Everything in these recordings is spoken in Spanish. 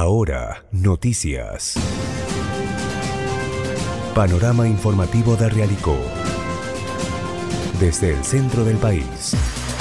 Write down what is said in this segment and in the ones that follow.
Ahora, noticias. Panorama informativo de Realicó. Desde el centro del país.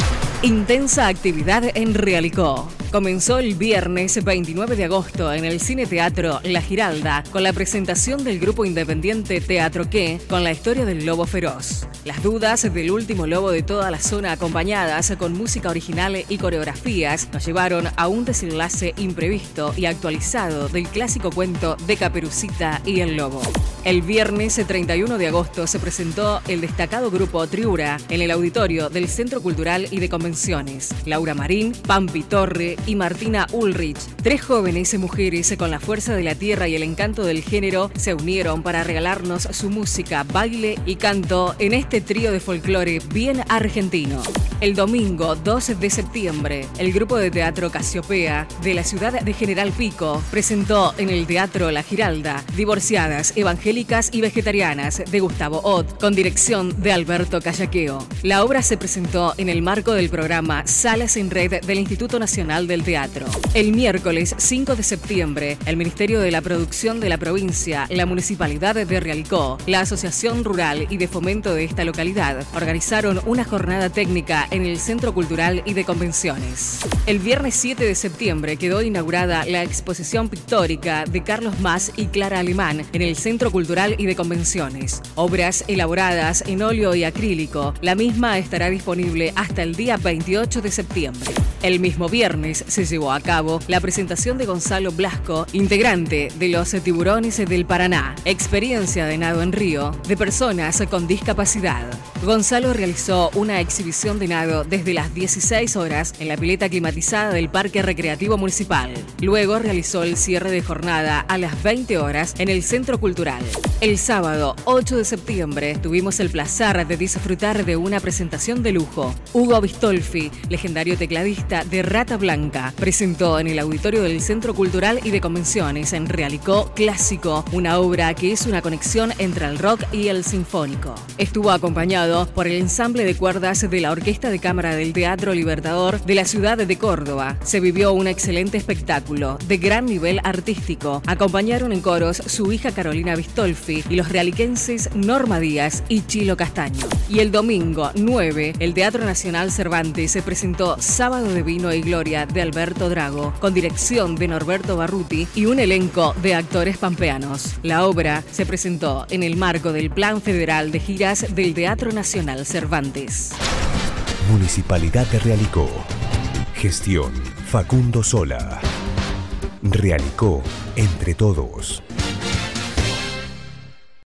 Intensa actividad en Realicó. Comenzó el viernes 29 de agosto en el Cine Teatro La Giralda con la presentación del grupo independiente Teatro Qué con la historia del lobo feroz. Las dudas del último lobo de toda la zona, acompañadas con música original y coreografías, nos llevaron a un desenlace imprevisto y actualizado del clásico cuento de Caperucita y el Lobo. El viernes 31 de agosto se presentó el destacado grupo Triura en el auditorio del Centro Cultural y de Convenciones. Laura Marín, Pampi Torre y Martina Ulrich, tres jóvenes mujeres con la fuerza de la tierra y el encanto del género, se unieron para regalarnos su música, baile y canto en este trío de folclore bien argentino. El domingo 12 de septiembre, el grupo de teatro Casiopea de la ciudad de General Pico presentó en el Teatro La Giralda Divorciadas, Evangélicas y Vegetarianas de Gustavo Ott, con dirección de Alberto Callaqueo. La obra se presentó en el marco del programa Salas en Red del Instituto Nacional del Teatro. El miércoles 5 de septiembre, el Ministerio de la Producción de la provincia, la Municipalidad de Realicó, la Asociación Rural y de Fomento de esta localidad organizaron una jornada técnica en el Centro Cultural y de Convenciones. El viernes 7 de septiembre quedó inaugurada la exposición pictórica de Carlos Mas y Clara Alemán en el Centro Cultural y de Convenciones. Obras elaboradas en óleo y acrílico. La misma estará disponible hasta el día 28 de septiembre. El mismo viernes se llevó a cabo la presentación de Gonzalo Blasco, integrante de los Tiburones del Paraná, experiencia de nado en río de personas con discapacidad. Gonzalo realizó una exhibición de nado desde las 16 horas en la pileta climatizada del Parque Recreativo Municipal. Luego realizó el cierre de jornada a las 20 horas en el Centro Cultural. El sábado 8 de septiembre tuvimos el placer de disfrutar de una presentación de lujo. Hugo Bistolfi, legendario tecladista de Rata Blanca, presentó en el auditorio del Centro Cultural y de Convenciones en Realicó Clásico, una obra que es una conexión entre el rock y el sinfónico. Estuvo acompañado por el ensamble de cuerdas de la Orquesta de Cámara del Teatro Libertador de la ciudad de Córdoba. Se vivió un excelente espectáculo de gran nivel artístico. Acompañaron en coros su hija Carolina Bistolfi y los realiquenses Norma Díaz y Chilo Castaño. Y el domingo 9, el Teatro Nacional Cervantes se presentó Sábado de Vino y Gloria de Alberto Drago, con dirección de Norberto Barruti y un elenco de actores pampeanos. La obra se presentó en el marco del Plan Federal de Giras del Teatro Nacional Cervantes. Municipalidad de Realicó. Gestión Facundo Sola. Realicó entre todos.